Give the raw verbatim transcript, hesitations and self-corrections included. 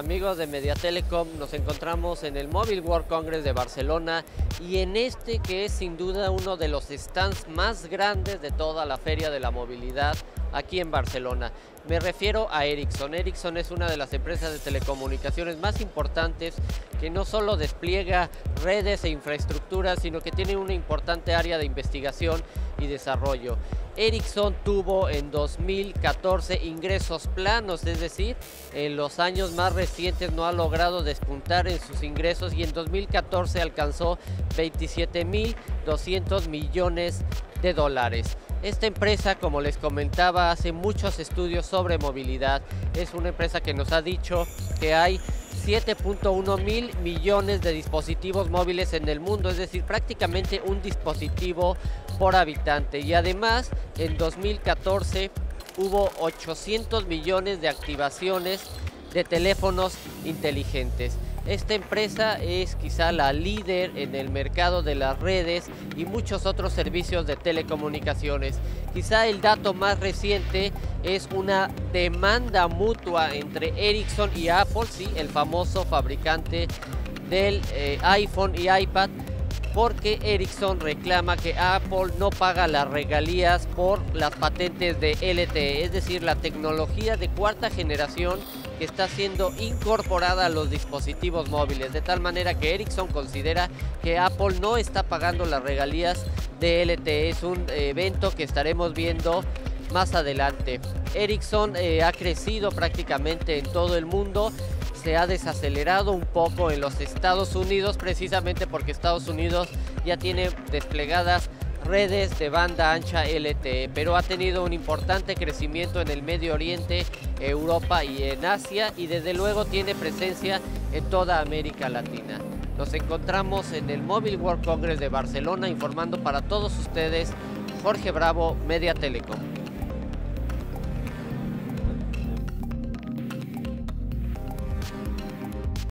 Amigos de Media Telecom, nos encontramos en el Mobile World Congress de Barcelona y en este que es sin duda uno de los stands más grandes de toda la feria de la movilidad aquí en Barcelona. Me refiero a Ericsson. Ericsson es una de las empresas de telecomunicaciones más importantes que no solo despliega redes e infraestructuras, sino que tiene una importante área de investigación y desarrollo. Ericsson tuvo en dos mil catorce ingresos planos, es decir, en los años más recientes no ha logrado despuntar en sus ingresos y en dos mil catorce alcanzó veintisiete mil doscientos millones de dólares. Esta empresa, como les comentaba, hace muchos estudios sobre movilidad. Es una empresa que nos ha dicho que hay siete punto uno mil millones de dispositivos móviles en el mundo, es decir, prácticamente un dispositivo por habitante. Y además, en dos mil catorce hubo ochocientos millones de activaciones de teléfonos inteligentes. Esta empresa es quizá la líder en el mercado de las redes y muchos otros servicios de telecomunicaciones. Quizá el dato más reciente es una demanda mutua entre Ericsson y Apple, sí, el famoso fabricante del eh, iPhone y iPad, porque Ericsson reclama que Apple no paga las regalías por las patentes de L T E, es decir, la tecnología de cuarta generación que está siendo incorporada a los dispositivos móviles, de tal manera que Ericsson considera que Apple no está pagando las regalías de L T E. Es un evento que estaremos viendo más adelante. Ericsson eh, ha crecido prácticamente en todo el mundo. Se ha desacelerado un poco en los Estados Unidos, precisamente porque Estados Unidos ya tiene desplegadas redes de banda ancha L T E, pero ha tenido un importante crecimiento en el Medio Oriente, Europa y en Asia, y desde luego tiene presencia en toda América Latina. Nos encontramos en el Mobile World Congress de Barcelona, informando para todos ustedes Jorge Bravo, Media Telecom.